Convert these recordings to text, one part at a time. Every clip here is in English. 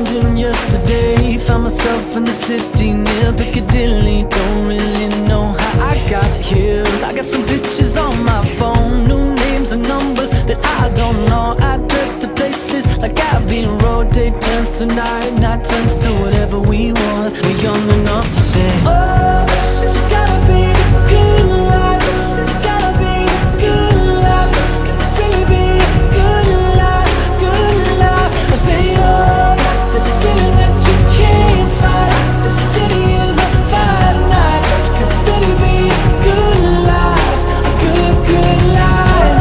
London yesterday. Found myself in the city near Piccadilly. Don't really know how I got here. I got some pictures on my phone, new names and numbers that I don't know. Address to places like Abbey Road. Day turns to night, night turns to whatever we want. We're young enough to say, oh, this has gotta be the good life. This has gotta be the good life. This could really be a good life, good life. I say, oh, this feeling that you can't fight. The city is on fire tonight. This could really be a good life, a good, good life.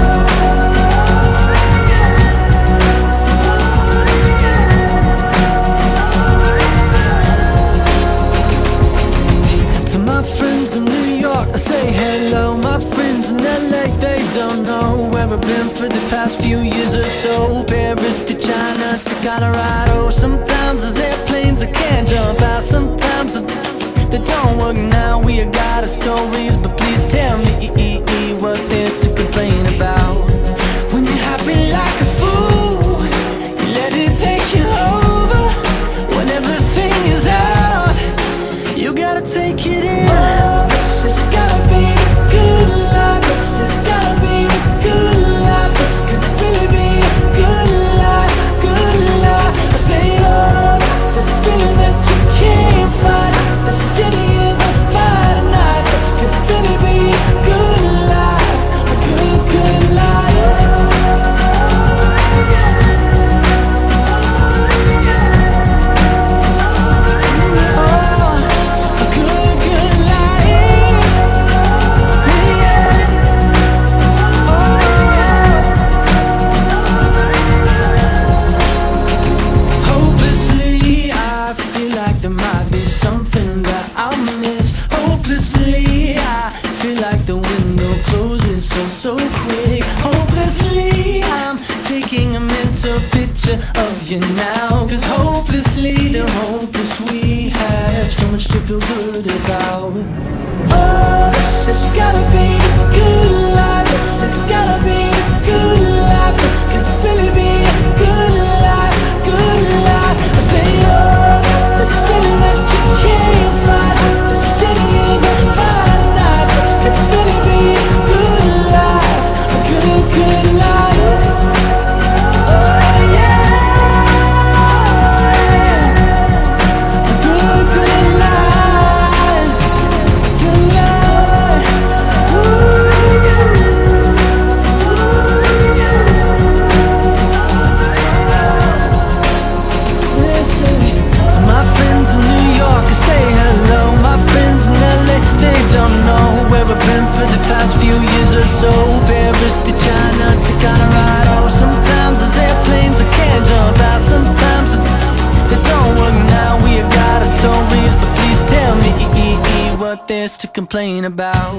To my friends in New York, I say hello. My friends in LA, they don't know where I've been for the past few years or so. Paris to China to Colorado. Sometimes there's airplanes I can't jump out. Sometimes they don't work now. We got our stories, but please tell me what there's to complain about. When you're happy like a fool, you let it take you over. When everything is out, you gotta take it in. Oh, this has gotta be the good life. This has gotta be the good life. This could really be a good life, good life. I say, oh, this feeling that you can't fight. The city is on fire tonight. This could really be a good life, a good, good life. Something that I miss. Hopelessly, I feel like the window closes so quick. Hopelessly, I'm taking a mental picture of you now. Cause hopelessly, the hopeless we have so much to feel good about. Oh, this has gotta be the good life. This has gotta be the good life. This could really be a good life, good life. I say, oh, this feeling that you can't fight. The city is on fire tonight. This could really be a good life, a good, good life. Oh yeah, a good, good life, good life. Listen to my friends in New York, I say hello. My friends in LA, they don't know where I've been for the past few years or so. Paris to China to Colorado. Sometimes there's airplanes I can't jump out. Sometimes they don't work now. We got our stories, but please tell me what there's to complain about.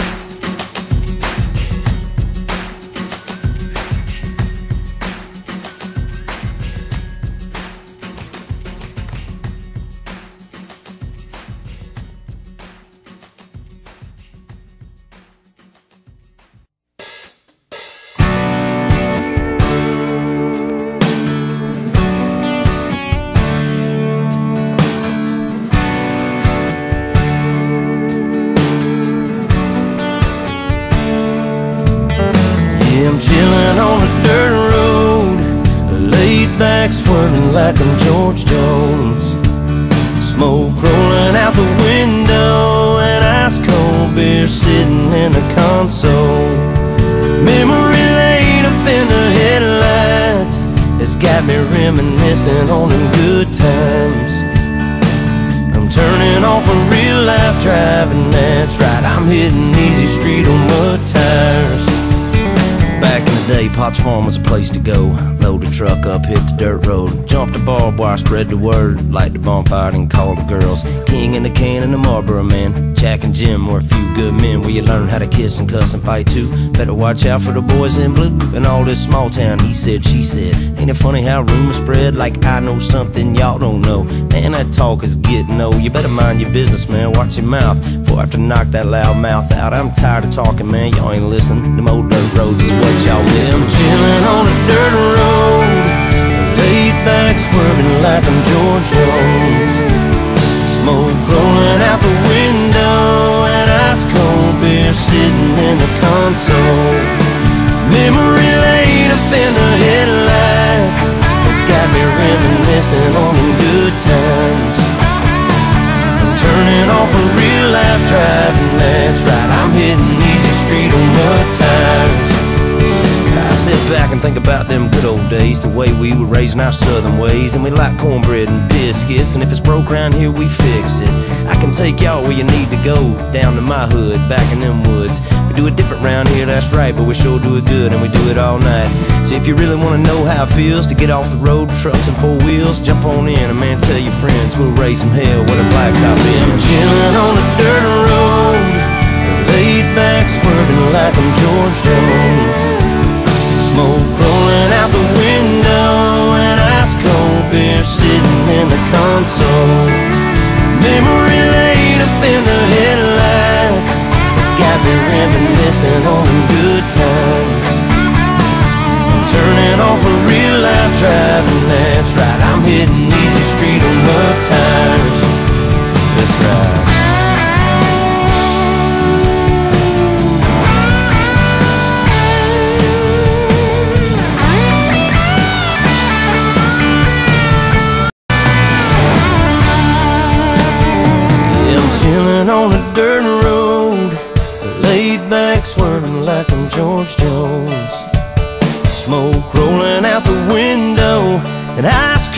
I'm chillin' on a dirt road, laid back swerving like I'm George Jones. Smoke rolling out the window and ice cold beer sitting in the console. Memory laid up in the headlights, it's got me reminiscing on them good times. I'm turning off a real life driving, that's right, I'm hitting easy street on mud tires. Back in the day, Potts Farm was a place to go. Load the truck up, hit the dirt road, jump the barbed wire, spread the word, light the bonfire and call the girls. King in the can and the Marlboro man, Jack and Jim were a few good men where you learn how to kiss and cuss and fight too. Better watch out for the boys in blue and all this small town he said, she said. Ain't it funny how rumors spread like I know something y'all don't know? Man, that talk is getting old. You better mind your business, man, watch your mouth before I have to knock that loud mouth out. I'm tired of talking, man, y'all ain't listening. Them old dirt roads is what y'all miss. I'm chillin' on a dirt road, laid back swerving swerving like I'm George Jones. Smoke rolling out the window, and ice cold beer sitting in the console. Memory lane up in the headlights has got me reminiscing on the good times. I'm turning off a real life driving, that's right, I'm hitting easy street on mud tires. I sit back and think about them good old days, the way we were raising our southern ways. And we like cornbread and biscuits, and if it's broke around here, we fix it. I can take y'all where you need to go, down to my hood, back in them woods. We do it different round here, that's right, but we sure do it good, and we do it all night. So if you really want to know how it feels to get off the road, trucks and four wheels, jump on in, and man, tell your friends we'll raise some hell with a blacktop in. I'm chilling on a dirt road, laid back, swerving like I'm George Jones. Smoke rolling out the window, and ice cold beer sitting in the console. Memory lane up in the headlights has got me reminiscing on them good times. I'm turning off a real life driving, that's right, I'm hitting easy street on mud tires. That's right. Chilling on a dirt road, laid back, swerving like I'm George Jones. Smoke rolling out the window, and ice